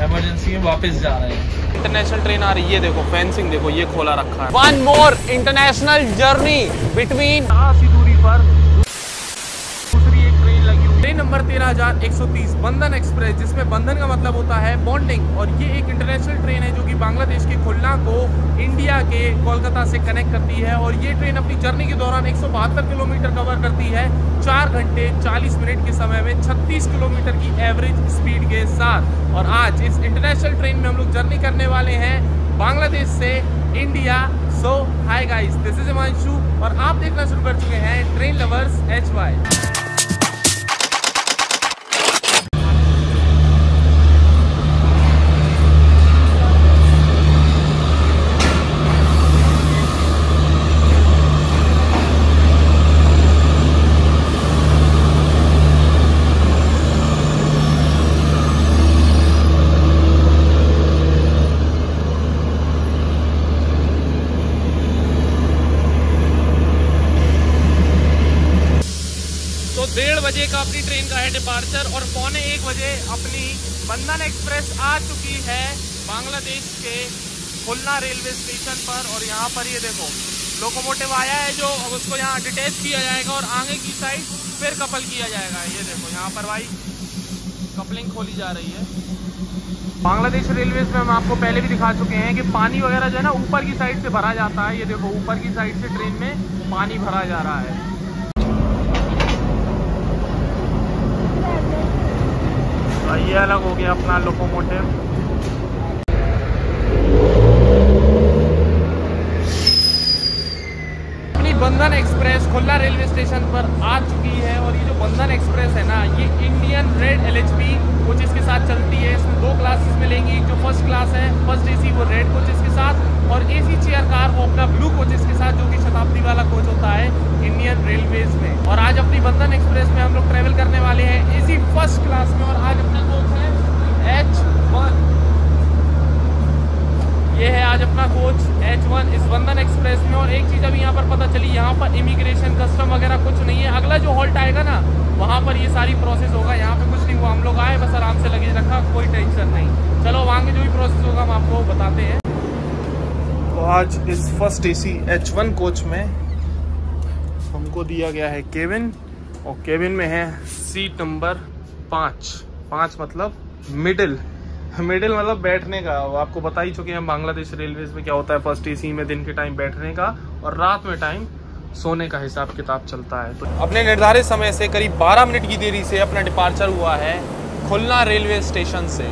Emergency में वापस जा रहे हैं। इंटरनेशनल ट्रेन आ रही है, देखो फेंसिंग देखो ये खोला रखा है। One more international journey between सी दूरी पर दूसरी एक ट्रेन लगी हुई, ट्रेन नंबर 13,130 बंधन एक्सप्रेस, जिसमें बंधन का मतलब होता है बॉन्डिंग। और ये एक इंटरनेशनल ट्रेन है जो कि बांग्लादेश के खुलना को इंडिया के कोलकाता से कनेक्ट करती है। और ये ट्रेन अपनी जर्नी के दौरान 172 किलोमीटर कवर करती है 4 घंटे 40 मिनट के समय में 36 किलोमीटर की एवरेज स्पीड के साथ। और आज इस इंटरनेशनल ट्रेन में हम लोग जर्नी करने वाले हैं बांग्लादेश से India. So hi guys, this is Himanshu और आप देखना शुरू कर चुके हैं ट्रेन लवर्स HY। तो 1:30 बजे का अपनी ट्रेन का है डिपार्चर और 12:45 बजे अपनी बंधन एक्सप्रेस आ चुकी है बांग्लादेश के खुलना रेलवे स्टेशन पर। और यहाँ पर ये देखो लोकोमोटिव आया है जो अब उसको यहाँ डिटैच किया जाएगा और आगे की साइड फिर कपल किया जाएगा। ये देखो यहाँ पर भाई कपलिंग खोली जा रही है। बांग्लादेश रेलवेज में हम आपको पहले भी दिखा चुके हैं कि पानी वगैरह जो है ना ऊपर की साइड से भरा जाता है। ये देखो ऊपर की साइड से ट्रेन में पानी भरा जा रहा है। ये अलग हो गया अपना लोकोमोटिव। अपनी बंधन एक्सप्रेस खुलना रेलवे स्टेशन पर आ चुकी है। और ये जो बंधन एक्सप्रेस है ना, ये इंडियन रेड LHB कोचेस के साथ चलती है। इसमें 2 क्लासेस मिलेंगी। जो फर्स्ट क्लास है फर्स्ट AC वो रेड कोचेस के साथ, और AC चेयर कार वो अपना ब्लू कोचेस के साथ, जो कि शताब्दी वाला कोच होता है इंडियन रेलवेज में। और आज अपनी बंधन एक्सप्रेस में हम लोग ट्रेवल करने वाले हैं AC फर्स्ट क्लास में। और आज अपना कोच है H1। ये है आज अपना कोच H1 इस बंधन एक्सप्रेस में। और एक चीज़ अभी यहाँ पर पता चली, यहाँ पर इमिग्रेशन कस्टम वगैरह कुछ नहीं है। अगला जो हॉल्ट आएगा ना वहाँ पर ये सारी प्रोसेस होगा। यहाँ पे कुछ नहीं हुआ, हम लोग आए बस आराम से लगेज रखा, कोई टेंशन नहीं। चलो वहाँ के जो भी प्रोसेस होगा हम आपको बताते हैं। तो आज इस फर्स्ट AC H1 कोच में हमको दिया गया है केबिन, और केबिन में है सीट नंबर 5 मतलब मिडिल मतलब बैठने का। आपको बता ही चुके हैं बांग्लादेश रेलवेज में क्या होता है। फर्स्ट AC में दिन के टाइम बैठने का और रात में टाइम सोने का हिसाब किताब चलता है। तो अपने निर्धारित समय से करीब 12 मिनट की देरी से अपना डिपार्चर हुआ है खुलना रेलवे स्टेशन से।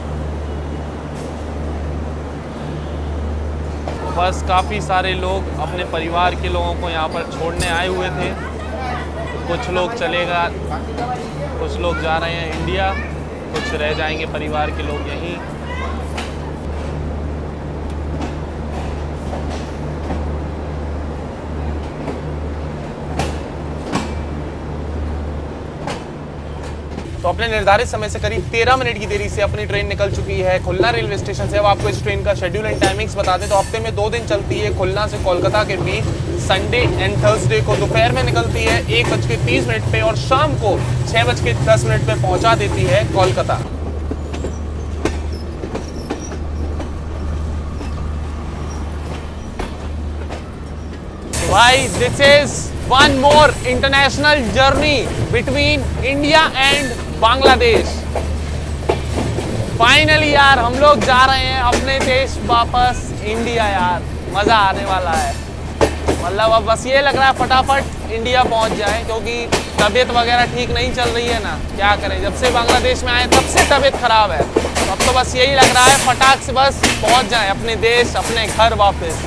बस काफ़ी सारे लोग अपने परिवार के लोगों को यहाँ पर छोड़ने आए हुए थे। कुछ लोग चलेगा, कुछ लोग जा रहे हैं इंडिया, कुछ रह जाएंगे परिवार के लोग यहीं। तो अपने निर्धारित समय से करीब 13 मिनट की देरी से अपनी ट्रेन निकल चुकी है खुलना रेलवे स्टेशन से। अब आपको इस ट्रेन का शेड्यूल एंड टाइमिंग्स बता दें तो हफ्ते में 2 दिन चलती है खुलना से कोलकाता के बीच। संडे एंड थर्सडे को दोपहर में निकलती है 1:30 पे और शाम को 6:10 पे पहुंचा देती है कोलकाता। भाई this is one more international journey between India and Bangladesh. Finally यार हम लोग जा रहे हैं अपने देश वापस इंडिया। यार मज़ा आने वाला है। मतलब अब बस ये लग रहा है फटाफट इंडिया पहुंच जाए, क्योंकि तबीयत वगैरह ठीक नहीं चल रही है ना। क्या करें, जब से बांग्लादेश में आए तब से तबीयत खराब है। तो अब तो बस यही लग रहा है फटाक से बस पहुंच जाए अपने देश अपने घर वापस।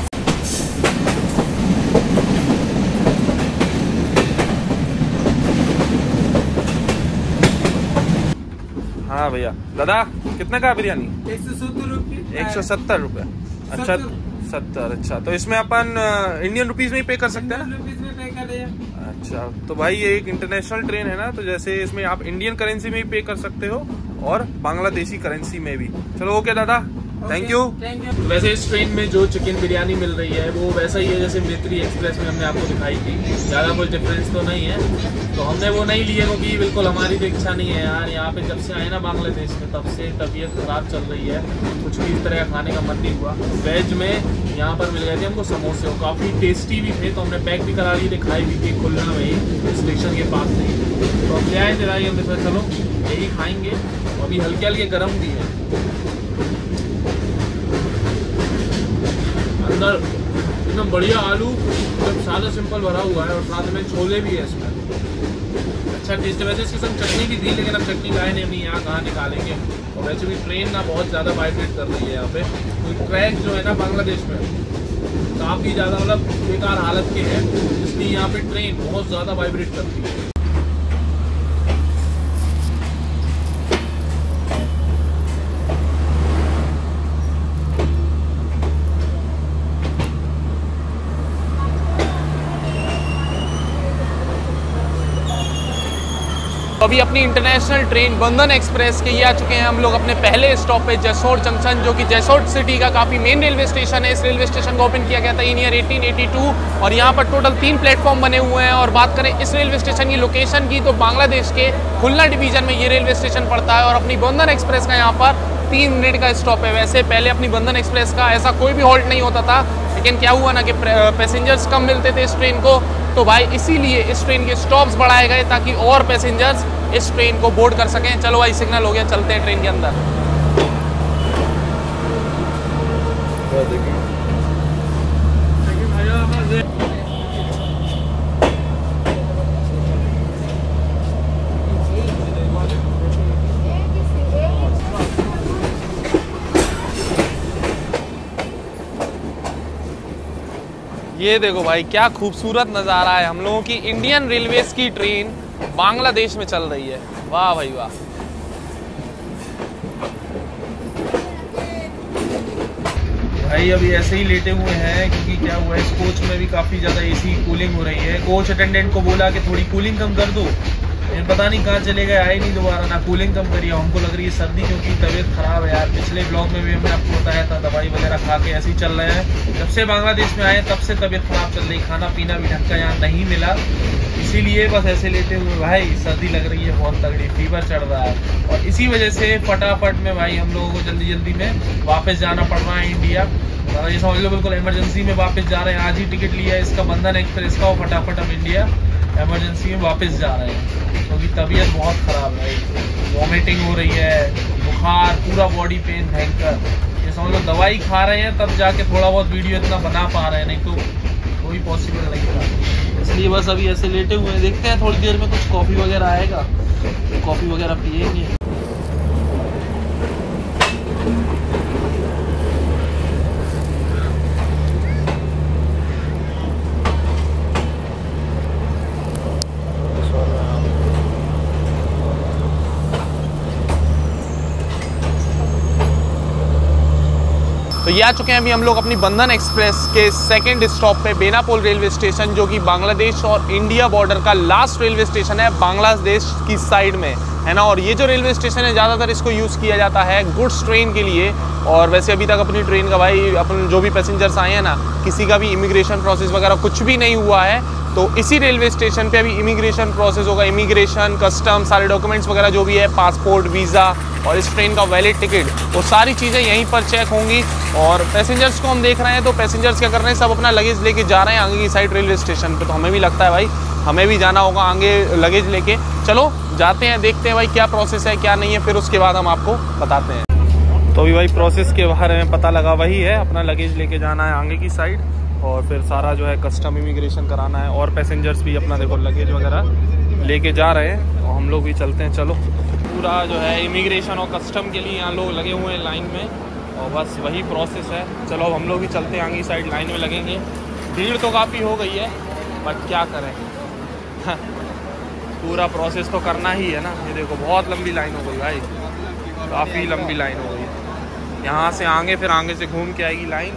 हाँ भैया, दादा कितने का बिरयानी? 170 रुपये। 170 रुपये। अच्छा 70। अच्छा तो इसमें अपन इंडियन रुपीज में ही पे कर सकते हैं ना? में पे करें। अच्छा तो भाई ये एक इंटरनेशनल ट्रेन है ना, तो जैसे इसमें आप इंडियन करेंसी में ही पे कर सकते हो और बांग्लादेशी करेंसी में भी। चलो ओके दादा, थैंक यू। वैसे इस ट्रेन में जो चिकन बिरयानी मिल रही है वो वैसा ही है जैसे मैत्री एक्सप्रेस में हमने आपको दिखाई थी, ज़्यादा कुछ डिफरेंस तो नहीं है। तो हमने वो नहीं लिए क्योंकि बिल्कुल हमारी तो इच्छा नहीं है यार, यहाँ पे जब से आए ना बांग्लादेश में तब से तबीयत खराब चल रही है, कुछ भी इस तरह का खाने का मन नहीं हुआ। वेज में यहाँ पर मिल गए थे हमको समोसे, वो काफ़ी टेस्टी भी थे, तो हमने पैक भी करा लिए थे, खाई भी थी खुलना में स्टेशन के पास नहीं। तो हम ले आए थे भाई, हमने सोचा चलो यही खाएँगे। अभी हल्के हल्के गर्म भी है, अंदर एकदम बढ़िया आलू एकदम सादा सिंपल भरा हुआ है और साथ में छोले भी है इसमें, अच्छा टेस्ट है। वैसे इसके संग चटनी भी थी लेकिन अब चटनी लाए नहीं, यहाँ कहाँ निकालेंगे। और वैसे भी ट्रेन ना बहुत ज़्यादा वाइब्रेट कर रही है यहाँ पे, तो ट्रैक जो है ना बांग्लादेश में काफ़ी ज़्यादा मतलब बेकार हालत के हैं, इसलिए यहाँ पे ट्रेन बहुत ज़्यादा वाइब्रेट करती है। अभी अपनी इंटरनेशनल ट्रेन बंधन एक्सप्रेस के ये आ चुके हैं हम लोग अपने पहले स्टॉप पे जसोर जंक्शन, जो कि जसोर सिटी का काफ़ी मेन रेलवे स्टेशन है। इस रेलवे स्टेशन को ओपन किया गया था इन ईयर 1882 और यहाँ पर टोटल 3 प्लेटफॉर्म बने हुए हैं। और बात करें इस रेलवे स्टेशन की लोकेशन की तो बांग्लादेश के खुलना डिवीजन में ये रेलवे स्टेशन पड़ता है। और अपनी बंधन एक्सप्रेस का यहाँ पर 3 मिनट का स्टॉप है। वैसे पहले अपनी बंधन एक्सप्रेस का ऐसा कोई भी हॉल्ट नहीं होता था, लेकिन क्या हुआ ना कि पैसेंजर्स कम मिलते थे इस ट्रेन को, तो भाई इसीलिए इस ट्रेन के स्टॉप्स बढ़ाए गए ताकि और पैसेंजर्स इस ट्रेन को बोर्ड कर सकें। चलो भाई सिग्नल हो गया, चलते हैं ट्रेन के अंदर। ये देखो भाई क्या खूबसूरत नज़ारा है, हम लोगों की इंडियन रेलवेज की ट्रेन बांग्लादेश में चल रही है। वाह भाई वाह। भाई अभी ऐसे ही लेटे हुए हैं क्योंकि क्या हुआ है इस कोच में भी काफ़ी ज़्यादा एसी कूलिंग हो रही है। कोच अटेंडेंट को बोला कि थोड़ी कूलिंग कम कर दो, पता नहीं कहाँ चले गए, आए नहीं दोबारा, ना कूलिंग कम करिए। हमको लग रही है सर्दी क्योंकि तबीयत ख़राब है यार। पिछले ब्लॉग में भी हमने आपको बताया था, दवाई वगैरह खा के ऐसे ही चल रहे हैं। जब से बांग्लादेश में आए तब से तबीयत ख़राब चल रही, खाना पीना भी ढंग का यहाँ नहीं मिला, इसीलिए बस ऐसे लेते हुए भाई सर्दी लग रही है बहुत तगड़ी, फीवर चढ़ रहा है। और इसी वजह से फटाफट में भाई हम लोगों को जल्दी जल्दी में वापस जाना पड़ रहा है इंडिया। ये समझ लो बिल्कुल इमरजेंसी में वापस जा रहे हैं। आज ही टिकट लिया है इसका बंधन एक्सप्रेस का, और फटाफट हम इंडिया इमरजेंसी में वापस जा रहे हैं क्योंकि तबीयत बहुत ख़राब है, वॉमिटिंग हो रही है, बुखार, पूरा बॉडी पेन भयंकर। ये समझ लो दवाई खा रहे हैं तब जाके थोड़ा बहुत वीडियो इतना बना पा रहे हैं, नहीं तो कोई पॉसिबल नहीं था। इसलिए बस अभी ऐसे लेटे हुए हैं, देखते हैं थोड़ी देर में कुछ कॉफ़ी वगैरह आएगा तो कॉफ़ी वगैरह पियेंगे। तो ये आ चुके हैं अभी हम लोग अपनी बंधन एक्सप्रेस के सेकंड स्टॉप पे बेनापोल रेलवे स्टेशन, जो कि बांग्लादेश और इंडिया बॉर्डर का लास्ट रेलवे स्टेशन है बांग्लादेश की साइड में, है ना। और ये जो रेलवे स्टेशन है ज़्यादातर इसको यूज़ किया जाता है गुड्स ट्रेन के लिए। और वैसे अभी तक अपनी ट्रेन का भाई अपन जो भी पैसेंजर्स आए हैं ना, किसी का भी इमिग्रेशन प्रोसेस वगैरह कुछ भी नहीं हुआ है। तो इसी रेलवे स्टेशन पे अभी इमिग्रेशन प्रोसेस होगा, इमिग्रेशन, कस्टम, सारे डॉक्यूमेंट्स वगैरह जो भी है, पासपोर्ट, वीज़ा और इस ट्रेन का वैलिड टिकट, वो सारी चीज़ें यहीं पर चेक होंगी। और पैसेंजर्स को हम देख रहे हैं तो पैसेंजर्स क्या कर रहे हैं, सब अपना लगेज लेके जा रहे हैं आगे की साइड रेलवे स्टेशन पे। तो हमें भी लगता है भाई हमें भी जाना होगा आगे लगेज लेके। चलो जाते हैं, देखते हैं भाई क्या प्रोसेस है क्या नहीं है, फिर उसके बाद हम आपको बताते हैं। तो अभी भाई प्रोसेस के बारे में पता लगा, वही है अपना लगेज लेके जाना है आगे की साइड और फिर सारा जो है कस्टम इमिग्रेशन कराना है। और पैसेंजर्स भी अपना देखो लगेज वगैरह लेके जा रहे हैं और हम लोग भी चलते हैं। चलो पूरा जो है इमिग्रेशन और कस्टम के लिए यहाँ लोग लगे हुए हैं लाइन में और बस वही प्रोसेस है। चलो अब हम लोग भी चलते हैं, आगे साइड लाइन में लगेंगे। भीड़ तो काफ़ी हो गई है बट क्या करें पूरा प्रोसेस तो करना ही है ना। ये देखो बहुत लंबी लाइन हो गई भाई, काफ़ी लंबी लाइन हो गई। यहाँ से आगे फिर आगे से घूम के आएगी लाइन।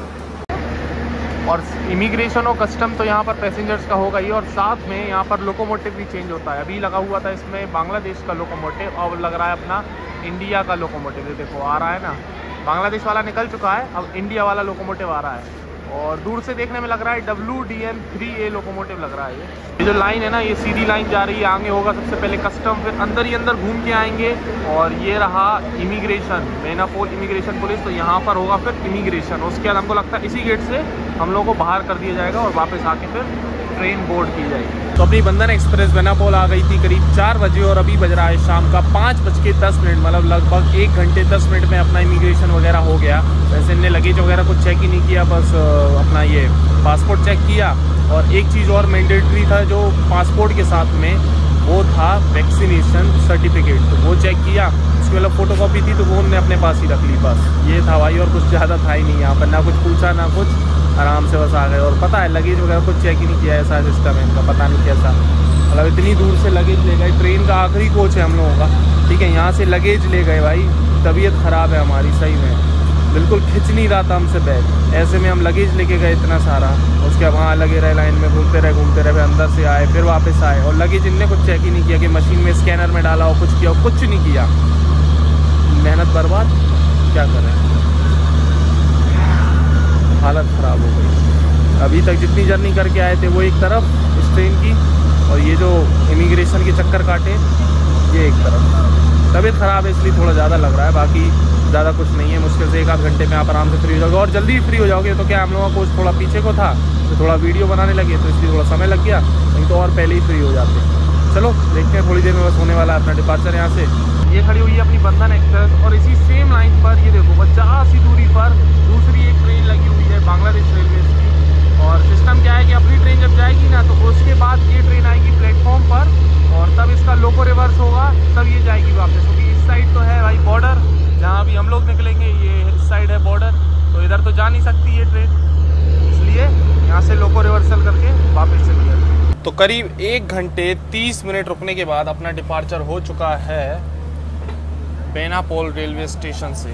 और इमिग्रेशन और कस्टम तो यहाँ पर पैसेंजर्स का होगा ही, और साथ में यहाँ पर लोकोमोटिव भी चेंज होता है। अभी लगा हुआ था इसमें बांग्लादेश का लोकोमोटिव और लग रहा है अपना इंडिया का लोकोमोटिव। देखो आ रहा है ना, बांग्लादेश वाला निकल चुका है, अब इंडिया वाला लोकोमोटिव आ रहा है और दूर से देखने में लग रहा है WDM-3A लोकोमोटिव लग रहा है। ये जो लाइन है ना, ये सीधी लाइन जा रही है। आगे होगा सबसे पहले कस्टम, फिर अंदर ही अंदर घूम के आएंगे और ये रहा इमिग्रेशन, बेनापोल इमिग्रेशन पुलिस। तो यहाँ पर होगा फिर इमिग्रेशन, उसके बाद हमको लगता है इसी गेट से हम लोगों को बाहर कर दिया जाएगा और वापस आके फिर ट्रेन बोर्ड की जाएगी। तो अपनी बंधन एक्सप्रेस बेनापोल आ गई थी करीब 4 बजे और अभी बज रहा है शाम का 5:10, मतलब लगभग 1 घंटे 10 मिनट में अपना इमिग्रेशन वगैरह हो गया। वैसे इनने लगेज वगैरह कुछ चेक ही नहीं किया, बस अपना ये पासपोर्ट चेक किया और एक चीज़ और मैंडेटरी था जो पासपोर्ट के साथ में, वो था वैक्सीनेशन सर्टिफिकेट। तो वो चेक किया, उसकी मतलब फ़ोटोकॉपी थी तो वो उन्होंने अपने पास ही रख ली। बस ये था भाई, और कुछ ज़्यादा था ही नहीं यहाँ पर, ना कुछ पूछा ना कुछ, आराम से बस आ गए। और पता है लगेज वगैरह कुछ चेक ही नहीं किया, ऐसा सिस्टम है इनका, पता नहीं कैसा। मतलब इतनी दूर से लगेज ले गए, ट्रेन का आखिरी कोच है हम लोगों का, ठीक है, यहाँ से लगेज ले गए भाई। तबीयत ख़राब है हमारी सही में, बिल्कुल खिंच नहीं रहा था हमसे बैग। ऐसे में हम लगेज लेके गए इतना सारा, उसके बाद वहाँ लगे रहे लाइन में, घूमते रहे, फिर अंदर से आए, फिर वापस आए। और लगेज इनने कुछ चेक ही नहीं किया कि मशीन में स्कैनर में डाला हो, कुछ किया हो, कुछ नहीं किया। मेहनत बर्बाद, क्या करें, हालत ख़राब हो गई। अभी तक जितनी जर्नी करके आए थे वो एक तरफ इस ट्रेन की, और ये जो इमिग्रेशन के चक्कर काटे ये एक तरफ। तबीयत ख़राब है इसलिए थोड़ा ज़्यादा लग रहा है, बाकी ज़्यादा कुछ नहीं है। मुश्किल से 1-8 घंटे में आप आराम से फ्री हो जाओगे, और जल्दी फ्री हो जाओगे। तो क्या हम लोगों को थोड़ा पीछे को था तो थोड़ा वीडियो बनाने लगे तो इसलिए थोड़ा समय लग गया, नहीं तो और पहले ही फ्री हो जाते। चलो देखते हैं, थोड़ी देर में बस होने वाला है अपना डिपार्चर यहाँ से। ये खड़ी हुई है अपनी बंधन एक्सप्रेस और इसी सेम लाइन पर ये देखो 50 ही दूरी पर दूसरी एक ट्रेन लगी हुई है बांग्लादेश रेलवे की। और सिस्टम क्या है कि अपनी ट्रेन जब जाएगी ना तो उसके बाद ये ट्रेन आएगी प्लेटफॉर्म पर और तब इसका लोको रिवर्स होगा, तब ये जाएगी वापस। क्योंकि इस साइड तो है भाई बॉर्डर, जहाँ अभी हम लोग निकलेंगे ये इस साइड है बॉर्डर, तो इधर तो जा नहीं सकती ये ट्रेन, इसलिए यहाँ से लोको रिवर्सल करके वापस चली जाएगी। तो करीब 1 घंटे 30 मिनट रुकने के बाद अपना डिपार्चर हो चुका है बेनापोल रेलवे स्टेशन से।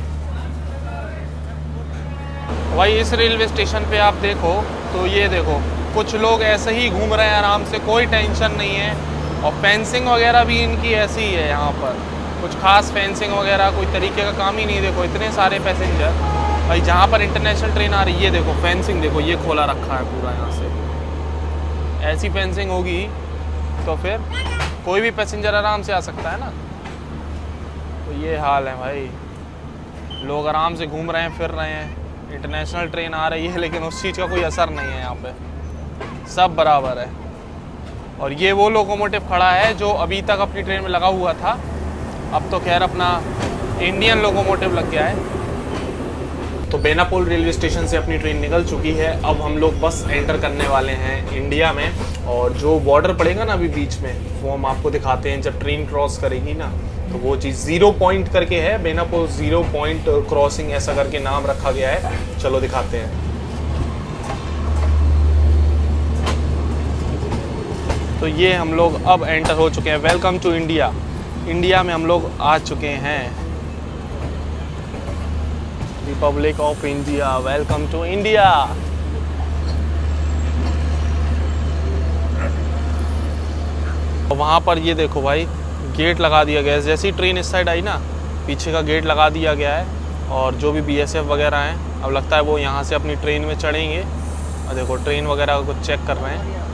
भाई इस रेलवे स्टेशन पे आप देखो तो ये देखो कुछ लोग ऐसे ही घूम रहे हैं आराम से, कोई टेंशन नहीं है। और फेंसिंग वगैरह भी इनकी ऐसी ही है यहाँ पर, कुछ खास फेंसिंग वगैरह कोई तरीके का काम ही नहीं। देखो इतने सारे पैसेंजर भाई, जहाँ पर इंटरनेशनल ट्रेन आ रही है ये देखो फेंसिंग देखो, ये खोला रखा है पूरा यहाँ से। ऐसी फेंसिंग होगी तो फिर कोई भी पैसेंजर आराम से आ सकता है ना। तो ये हाल है भाई, लोग आराम से घूम रहे हैं, फिर रहे हैं। इंटरनेशनल ट्रेन आ रही है लेकिन उस चीज़ का कोई असर नहीं है यहाँ पे, सब बराबर है। और ये वो लोकोमोटिव खड़ा है जो अभी तक अपनी ट्रेन में लगा हुआ था, अब तो खैर अपना इंडियन लोकोमोटिव लग गया है। तो बेनापोल रेलवे स्टेशन से अपनी ट्रेन निकल चुकी है, अब हम लोग बस एंटर करने वाले हैं इंडिया में। और जो बॉर्डर पड़ेगा ना अभी बीच में, वो हम आपको दिखाते हैं जब ट्रेन क्रॉस करेगी ना, तो वो चीज़ 0 पॉइंट करके है, बेनापोल 0 पॉइंट क्रॉसिंग ऐसा करके नाम रखा गया है। चलो दिखाते हैं। तो ये हम लोग अब एंटर हो चुके हैं, वेलकम टू इंडिया। इंडिया में हम लोग आ चुके हैं, republic of India, welcome to India. वहाँ पर ये देखो भाई गेट लगा दिया गया है, जैसी ट्रेन इस साइड आई ना पीछे का गेट लगा दिया गया है। और जो भी BSF वगैरह हैं अब लगता है वो यहाँ से अपनी ट्रेन में चढ़ेंगे। और देखो ट्रेन वगैरह को चेक कर रहे हैं।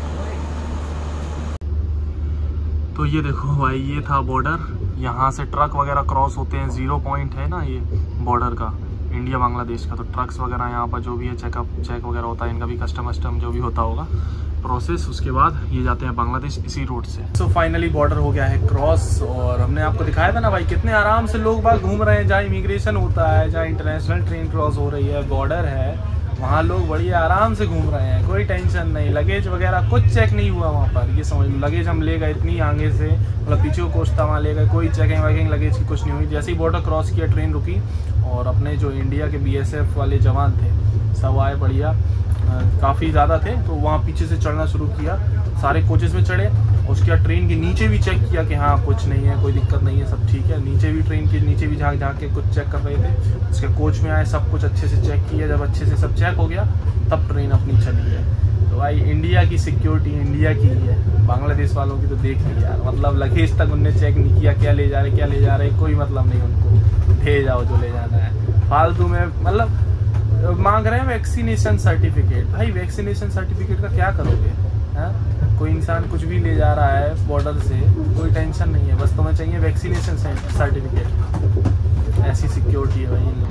तो ये देखो भाई ये था बॉर्डर, यहाँ से ट्रक वगैरह क्रॉस होते हैं, 0 पॉइंट है ना ये बॉर्डर का, इंडिया बांग्लादेश का। तो ट्रक्स वगैरह यहाँ पर जो भी है चेक वगैरह होता है, इनका भी कस्टम जो भी होता होगा प्रोसेस, उसके बाद ये जाते हैं बांग्लादेश इसी रूट से। सो फाइनली बॉर्डर हो गया है क्रॉस, और हमने आपको दिखाया था ना भाई कितने आराम से लोग बाग घूम रहे हैं। जहाँ इमिग्रेशन होता है, जहाँ इंटरनेशनल ट्रेन क्रॉस हो रही है, बॉर्डर है, वहाँ लोग बढ़िया आराम से घूम रहे हैं, कोई टेंशन नहीं। लगेज वगैरह कुछ चेक नहीं हुआ वहाँ पर, ये समझ लो। लगेज हम ले गए इतनी आगे से, मतलब पीछे को कोच था वहाँ ले गए, कोई चेकिंग वैकिंग लगेज की कुछ नहीं हुई। जैसे ही बॉर्डर क्रॉस किया ट्रेन रुकी, और अपने जो इंडिया के BSF वाले जवान थे सब आए, बढ़िया काफ़ी ज़्यादा थे, तो वहाँ पीछे से चढ़ना शुरू किया, सारे कोचेस में चढ़े। उसके बाद ट्रेन के नीचे भी चेक किया कि हाँ कुछ नहीं है, कोई दिक्कत नहीं है, सब ठीक है। नीचे भी ट्रेन के नीचे भी झाँक के कुछ चेक कर रहे थे। उसके कोच में आए, सब कुछ अच्छे से चेक किया। जब अच्छे से सब चेक हो गया तब ट्रेन अपनी चली है। तो भाई इंडिया की सिक्योरिटी इंडिया की ही है, बांग्लादेश वालों की तो देख ली यार, मतलब लगेज तक उनने चेक नहीं किया, क्या ले जा रहे कोई मतलब नहीं, उनको ले जाओ जो ले जाना है। फालतू में मतलब मांग रहे हैं वैक्सीनेशन सर्टिफिकेट। भाई वैक्सीनेशन सर्टिफिकेट का क्या करोगे? हाँ, कोई इंसान कुछ भी ले जा रहा है बॉर्डर से, कोई टेंशन नहीं है, बस तुम्हें चाहिए वैक्सीनेशन सर्टिफिकेट। ऐसी सिक्योरिटी है भाई।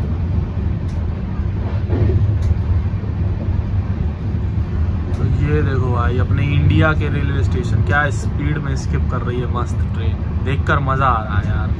तो ये देखो भाई अपने इंडिया के रेलवे स्टेशन क्या स्पीड में स्किप कर रही है मस्त ट्रेन, देखकर मजा आ रहा है यार।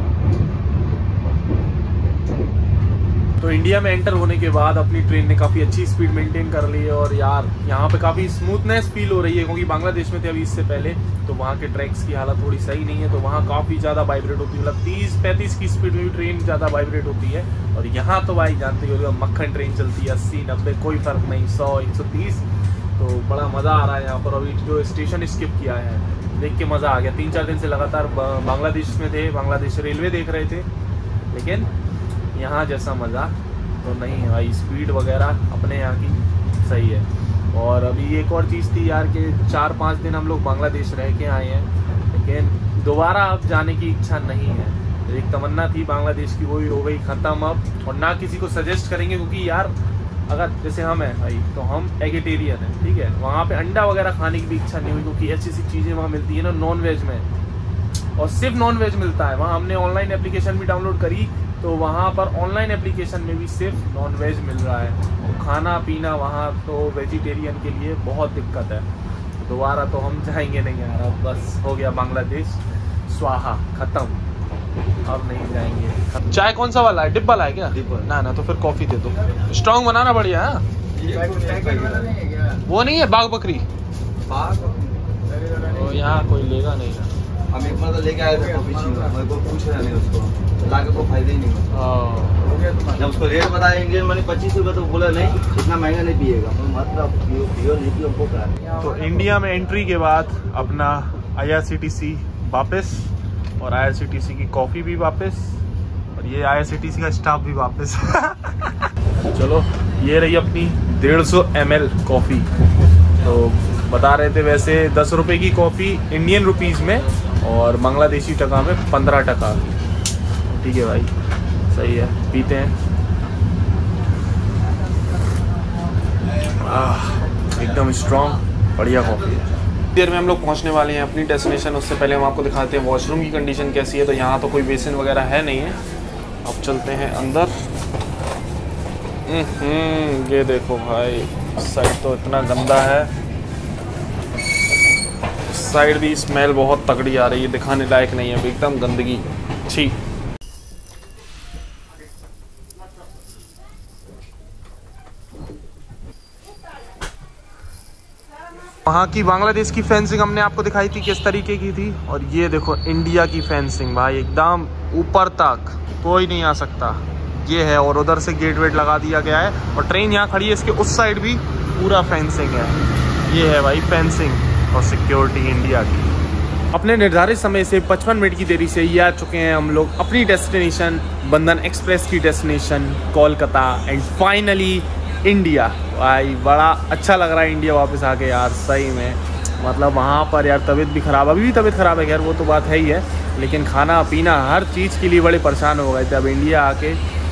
तो इंडिया में एंटर होने के बाद अपनी ट्रेन ने काफ़ी अच्छी स्पीड मेंटेन कर ली है और यार यहाँ पे काफ़ी स्मूथनेस फील हो रही है, क्योंकि बांग्लादेश में थे अभी इससे पहले, तो वहाँ के ट्रैक्स की हालत थोड़ी सही नहीं है, तो वहाँ काफ़ी ज़्यादा वाइब्रेट होती है, मतलब 30-35 की स्पीड में भी ट्रेन ज़्यादा वाइब्रेट होती है। और यहाँ तो भाई जानते हो मक्खन ट्रेन चलती है 80-90, कोई फ़र्क नहीं, 100-130। तो बड़ा मज़ा आ रहा है यहाँ पर। अभी जो स्टेशन स्किप किया है देख के मज़ा आ गया। 3-4 दिन से लगातार बांग्लादेश में थे, बांग्लादेश रेलवे देख रहे थे, लेकिन यहाँ जैसा मज़ा तो नहीं है भाई। स्पीड वगैरह अपने यहाँ की सही है। और अभी एक और चीज़ थी यार कि 4-5 दिन हम लोग बांग्लादेश रह के आए हैं, लेकिन दोबारा अब जाने की इच्छा नहीं है। एक तमन्ना थी बांग्लादेश की, वही हो गई ख़त्म अब, और ना किसी को सजेस्ट करेंगे, क्योंकि यार अगर जैसे हम हैं भाई तो हम एगिटेरियन हैं, ठीक है। वहाँ पे अंडा वगैरह खाने की भी इच्छा नहीं हुई, क्योंकि ऐसी चीज़ें वहाँ मिलती है ना नॉन वेज में, और सिर्फ नॉन वेज मिलता है वहाँ। हमने ऑनलाइन एप्लीकेशन भी डाउनलोड करी, तो वहाँ पर ऑनलाइन एप्लीकेशन में भी सिर्फ नॉन वेज मिल रहा है। तो खाना पीना वहाँ तो वेजिटेरियन के लिए बहुत दिक्कत है। दोबारा तो हम जाएंगे नहीं यार, अब बस हो गया बांग्लादेश स्वाहा, ख़त्म, अब नहीं जाएंगे। चाय कौन सा वाला है? डिप वाला है क्या? ना ना, तो फिर कॉफ़ी दे दो, स्ट्रॉन्ग बनाना बढ़िया है। वो नहीं है बाग बकरी, तो यहाँ कोई लेगा नहीं। हम एक मतलब लेके आए थे मेरे को पूछ रहे नहीं, उसको लाके को फायदा ही नहीं। जब उसको रेट बताया इंडियन मनी 25 रुपये, तो बोला नहीं इतना महंगा नहीं पिएगा, मतलब पियो नहीं पियो हमको कहा। तो इंडिया में एंट्री के बाद अपना IRCTC वापस, और IRCTC की कॉफ़ी भी वापस, और ये IRCTC का स्टाफ भी वापस। चलो ये रही अपनी 150 ml कॉफ़ी। तो बता रहे थे वैसे 10 रुपये की कॉफ़ी इंडियन रुपीज़ में, और बांग्लादेशी टका में 15 टका। ठीक है भाई, सही है, पीते हैं। एकदम स्ट्रॉन्ग बढ़िया कॉफ़ी है। देर में हम लोग पहुंचने वाले हैं अपनी डेस्टिनेशन। उससे पहले हम आपको दिखाते हैं वॉशरूम की कंडीशन कैसी है। तो यहाँ तो कोई बेसिन वगैरह है नहीं है। अब चलते हैं अंदर। ये देखो भाई, साइड तो इतना गंदा है, साइड भी स्मेल बहुत तगड़ी आ रही है, दिखाने लायक नहीं है, एकदम गंदगी छी। वहाँ की बांग्लादेश की फेंसिंग हमने आपको दिखाई थी किस तरीके की थी, और ये देखो इंडिया की फेंसिंग भाई, एकदम ऊपर तक कोई नहीं आ सकता, ये है। और उधर से गेट वेट लगा दिया गया है, और ट्रेन यहाँ खड़ी है, इसके उस साइड भी पूरा फेंसिंग है। ये है भाई फेंसिंग और सिक्योरिटी इंडिया की। अपने निर्धारित समय से 55 मिनट की देरी से ये आ चुके हैं हम लोग अपनी डेस्टिनेशन, बंधन एक्सप्रेस की destination Kolkata, and finally India. भाई बड़ा अच्छा लग रहा है इंडिया वापस आके यार, सही में। मतलब वहाँ पर यार तबीयत भी ख़राब, अभी भी तबीयत ख़राब है, खैर वो तो बात है ही है, लेकिन खाना पीना हर चीज़ के लिए बड़े परेशान हो गए थे। अब इंडिया आके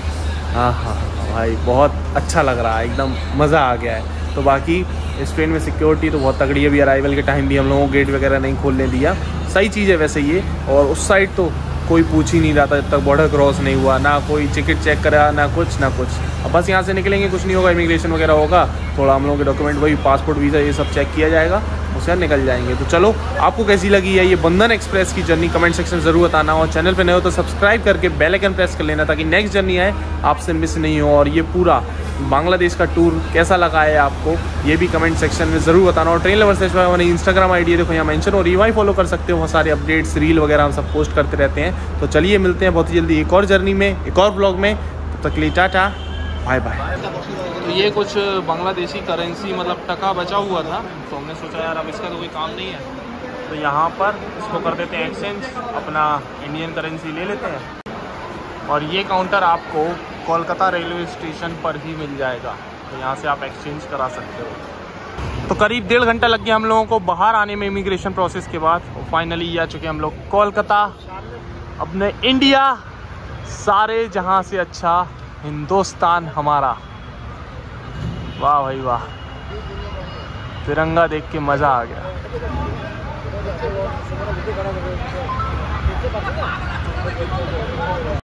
हाँ भाई बहुत अच्छा लग रहा है, एकदम मज़ा आ गया है। तो बाकी इस ट्रेन में सिक्योरिटी तो बहुत तगड़ी है। अभी अराइवल के टाइम भी हम लोगों को गेट वगैरह नहीं खोलने दिया, सही चीज़ है वैसे ये। और उस साइड तो कोई पूछ ही नहीं रहा था जब तक बॉर्डर क्रॉस नहीं हुआ, ना कोई टिकट चेक करा ना कुछ। अब बस यहाँ से निकलेंगे, कुछ नहीं होगा, इमिग्रेशन वगैरह होगा, थोड़ा हम लोगों के डॉक्यूमेंट वही पासपोर्ट वीज़ा ये सब चेक किया जाएगा, उससे निकल जाएंगे। तो चलो, आपको कैसी लगी है ये बंधन एक्सप्रेस की जर्नी कमेंट सेक्शन में ज़रूर बताना, और चैनल पे नए हो तो सब्सक्राइब करके बेल आइकन प्रेस कर लेना, ताकि नेक्स्ट जर्नी आए आपसे मिस नहीं हो। और ये पूरा बांग्लादेश का टूर कैसा लगा है आपको, ये भी कमेंट सेक्शन में ज़रूर बताना। और ट्रेन लवर्स हमारी इंस्टाग्राम आईडी देखो यहाँ मेंशन, और रिवाई फॉलो कर सकते हो, बहुत सारे अपडेट्स रील वगैरह हम सब पोस्ट करते रहते हैं। तो चलिए मिलते हैं बहुत ही जल्दी एक और जर्नी में, एक और ब्लॉग में। तब तक के लिए टाटा बाय बाय। तो ये कुछ बांग्लादेशी करेंसी मतलब टका बचा हुआ था, तो हमने सोचा यार अब इसका तो कोई काम नहीं है, तो यहाँ पर इसको कर देते हैं एक्सचेंज, अपना इंडियन करेंसी ले लेते हैं। और ये काउंटर आपको कोलकाता रेलवे स्टेशन पर ही मिल जाएगा, तो यहाँ से आप एक्सचेंज करा सकते हो। तो करीब 1.5 घंटा लग गया हम लोगों को बाहर आने में इमिग्रेशन प्रोसेस के बाद, और फाइनली आ चुके हम लोग कोलकाता, अपने इंडिया, सारे जहाँ से अच्छा हिंदुस्तान हमारा। वाह भाई वाह, तिरंगा देख के मज़ा आ गया।